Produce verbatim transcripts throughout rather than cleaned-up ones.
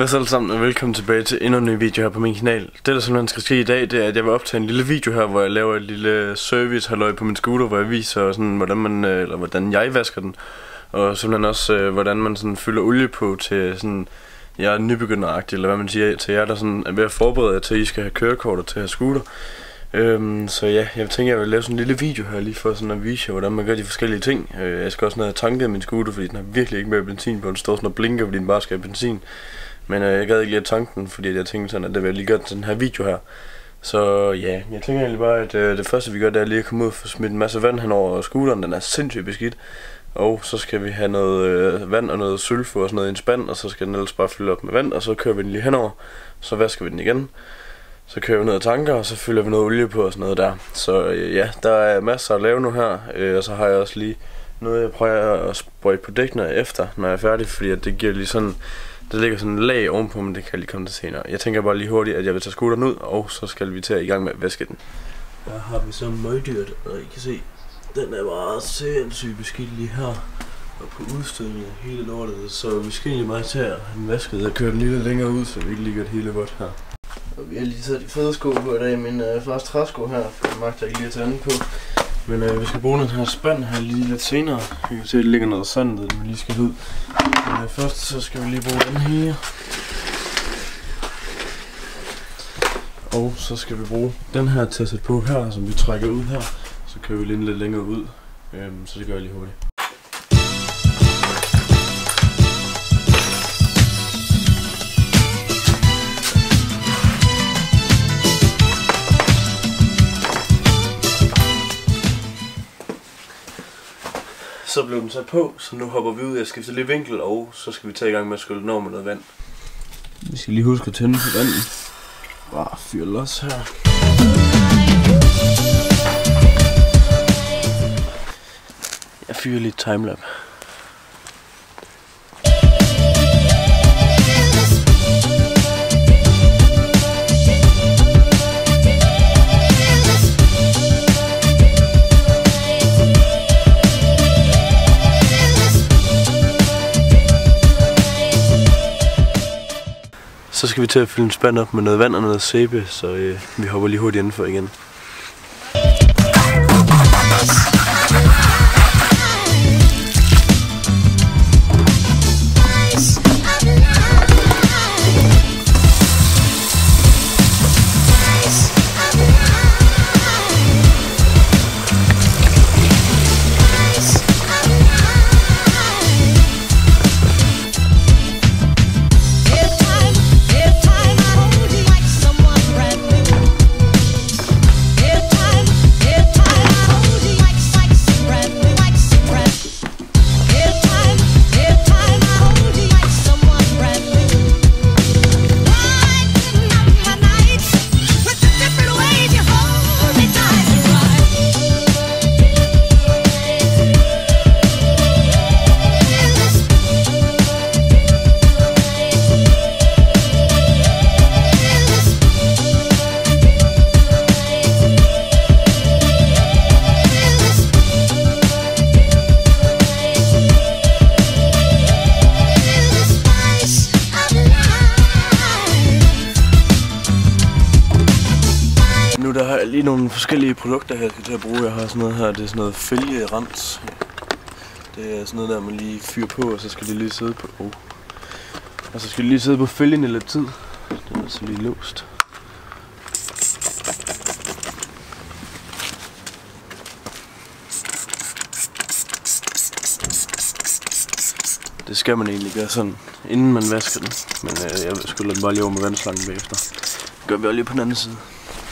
Hvad så alle sammen, og velkommen tilbage til endnu en ny video her på min kanal. Det der simpelthen skal ske i dag, det er at jeg vil optage en lille video her, hvor jeg laver et lille service halløj på min scooter, hvor jeg viser sådan, hvordan man, eller hvordan jeg vasker den. Og simpelthen også øh, hvordan man sådan fylder olie på til sådan, jeg er nybegynderagtig, eller hvad man siger, til jer der sådan er ved at forberede jer til at I skal have kørekortet til at have scooter. Øhm, så ja, jeg tænker jeg vil lave sådan en lille video her lige for sådan at vise jer hvordan man gør de forskellige ting. øh, Jeg skal også ned og tanke min scooter, fordi den har virkelig ikke mere benzin på. Den står sådan og blinker, fordi den bare skal have benzin. Men øh, jeg gad ikke lige at tanke den, fordi jeg tænkte sådan at det vil jeg lige gøre til den her video her. Så ja, jeg tænker egentlig bare at øh, det første vi gør, det er lige at komme ud og få smidt en masse vand henover scooteren. Den er sindssygt beskidt. Og så skal vi have noget øh, vand og noget sulfur og sådan noget i en spand, og så skal den ellers bare fylde op med vand, og så kører vi den lige henover. Så vasker vi den igen. Så kører vi ned og tanker, og så fylder vi noget olie på og sådan noget der. Så øh, ja, der er masser at lave nu her, øh, og så har jeg også lige noget jeg prøver at sprøjte på dækkene efter, når jeg er færdig, fordi at det giver lige sådan, der ligger sådan en lag ovenpå, men det kan jeg lige komme til senere. Jeg tænker bare lige hurtigt, at jeg vil tage scooteren ud, og så skal vi til at i gang med at vaske den. Der har vi så møgdyrt, og I kan se, den er bare sindssygt beskidt lige her. Og på udstødningen hele lortet, så vi skal egentlig bare tage den vasket og køre den lige lidt længere ud, så vi ikke ligger det hele vådt her. Og vi har lige taget de fede sko på i dag, min øh, fars træsko her, for jeg magter ikke lige at tage anden på. Men øh, vi skal bruge den her spand her lige lidt senere. Vi kan se, at der ligger noget sand, den vi lige skal ud. Men øh, først så skal vi lige bruge den her. Og så skal vi bruge den her til at sætte på her, som vi trækker ud her. Så kører vi lige lidt længere ud, øhm, så det gør jeg lige hurtigt. Så blev den sat på, så nu hopper vi ud, jeg skifter lige vinkel, og så skal vi tage i gang med at skylle den over med noget vand. Vi skal lige huske at tænde på vandet. Bare fyr los her. Jeg fyrer lidt timelap. Så skal vi til at fylde en spand op med noget vand og noget sæbe, så øh, vi hopper lige hurtigt indenfor igen. Der har jeg lige nogle forskellige produkter her, jeg skal til at bruge. Jeg har sådan noget her, det er sådan noget fælgerens. Det er sådan noget der, man lige fyrer på, og så skal det lige sidde på. Oh. Og så skal det lige sidde på fælgen i lidt tid. Den er så lige låst. Det skal man egentlig gøre sådan, inden man vasker den. Men øh, jeg skyller den bare lige over med vandslangen bagefter. Det gør vi også lige på den anden side.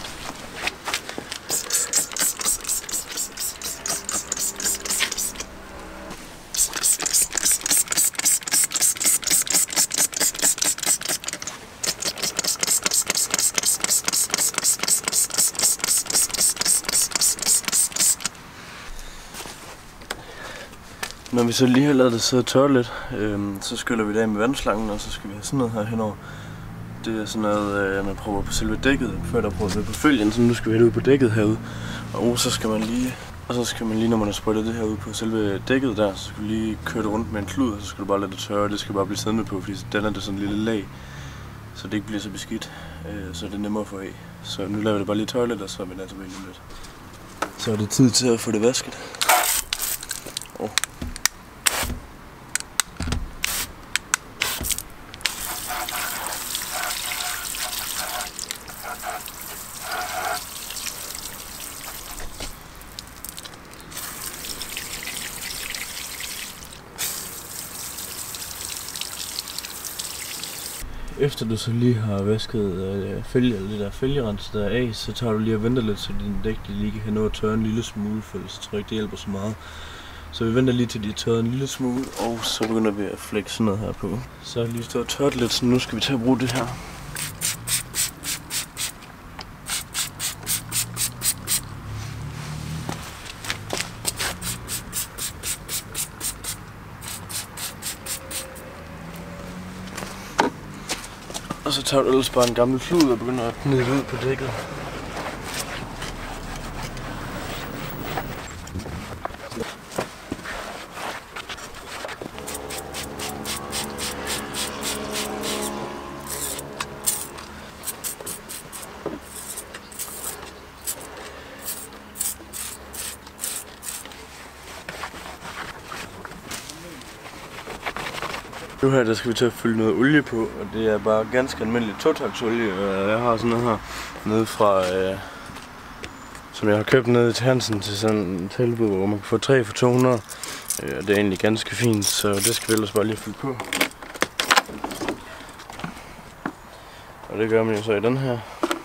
Når vi så lige har lavet det sidde og tørre lidt, øhm, så skyller vi det af med vandslangen, og så skal vi have sådan noget her henover. Det er sådan noget, øh, man prøver på selve dækket, før der prøver det på følgen, så nu skal vi have det ud på dækket herude. Og så skal man lige, og så skal man lige, når man har sprøjtet det her ud på selve dækket der, så skal du lige køre det rundt med en klud, og så skal du bare lade det tørre, det skal bare blive siddende på, fordi så danner det sådan en lille lag. så det ikke bliver så beskidt, øh, så det er nemmere at få af. Så nu laver vi det bare lige tørre lidt, og så er vi tilbage lige lidt. Så er det tid til at få det vasket. Oh. Efter du så lige har vasket øh, fælge, eller det der fælgerens der af, så tager du lige og venter lidt, så din dæk lige kan nå at tørre en lille smule, for jeg tror ikke det hjælper så meget. Så vi venter lige til de er tørret en lille smule, og så begynder vi at flække sådan noget her på. Så har jeg lige stået og tørt lidt, så nu skal vi til at bruge det her. Og så tager du ellers bare en gammel klud og begynder at gnide ud på dækket. Nu her der skal vi til at fylde noget olie på, og det er bare ganske almindelig totaksolie. Jeg har sådan noget her nede fra, øh, som jeg har købt nede til Hansen til sådan en tilbud, hvor man kan få tre for to hundrede. Øh, det er egentlig ganske fint, så det skal vi ellers bare lige fylde på. Og det gør man jo så i den her.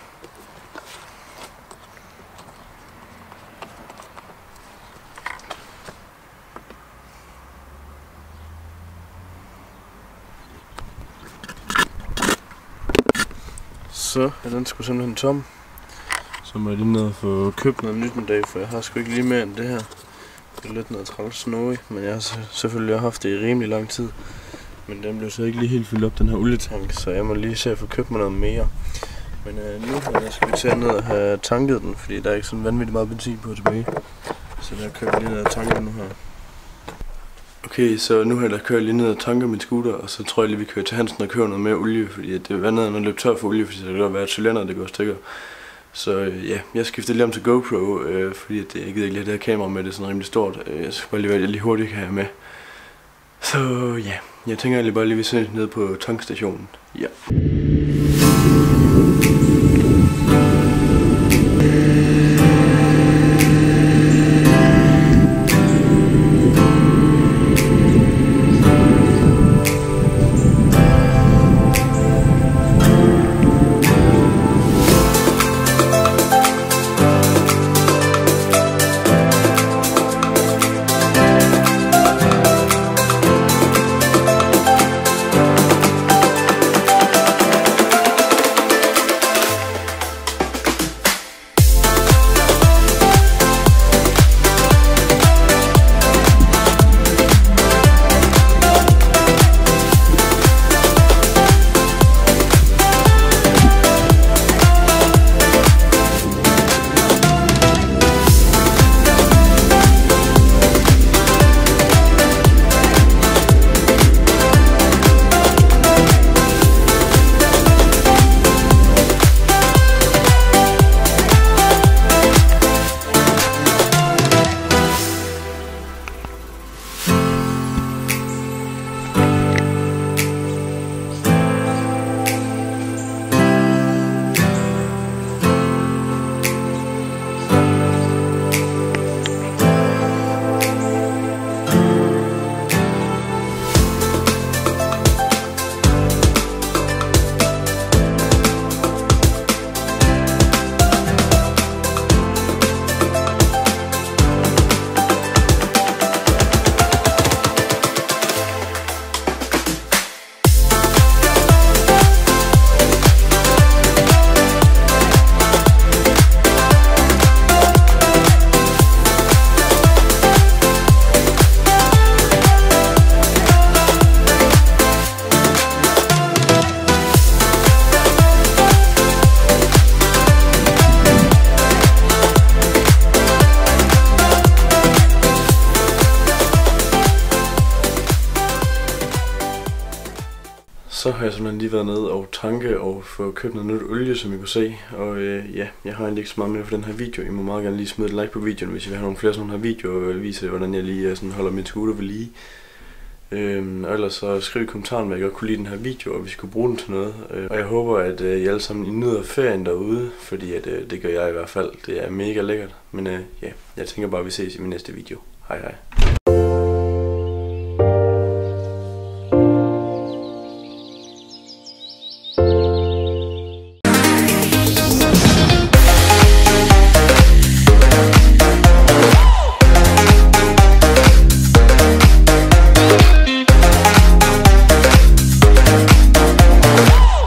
Så er den sgu simpelthen tom. Så må jeg lige ned og få købt noget nyt en dag, for jeg har sgu ikke lige mere end det her. Det er lidt noget træls snorig, men jeg har selvfølgelig haft det i rimelig lang tid. Men den blev så ikke lige helt fyldt op, den her olietank, så jeg må lige se at få købt mig noget mere. Men øh, nu her skal vi til ned og have tanket den, fordi der er ikke sådan vanvittigt meget benzin på tilbage. Så der kører jeg lige ned og tanker nu her. Okay, så nu har jeg kørt lige ned og tanker min scooter, og så tror jeg lige vi kører til Hansen og køber noget mere olie, fordi det er vandet, når løber tør for olie, fordi det kan godt være, at cylinderen det går stykker. Så øh, ja, jeg skifter lige om til GoPro, øh, fordi at, jeg gider ikke lige have det her kamera med, det er sådan rimelig stort. Øh, jeg skal bare lige være, at jeg lige hurtigt kan have med. Så ja, jeg tænker egentlig bare lige, vi ser ned på tankstationen. Ja. så har jeg simpelthen lige været nede og tanke og få købt noget nyt olie, som I kunne se. Og øh, ja, jeg har egentlig ikke så meget mere for den her video. I må meget gerne lige smide et like på videoen, hvis I vil have nogle flere sådan her videoer, og vise hvordan jeg lige sådan holder min scooter ved lige. Øhm, og ellers så skriv i kommentaren, hvad I godt kunne lide den her video, og hvis I kunne bruge den til noget. Øh, og jeg håber, at øh, I alle sammen I nyder ferien derude, fordi at, øh, det gør jeg i hvert fald. Det er mega lækkert. Men øh, ja, jeg tænker bare, at vi ses i min næste video. Hej hej.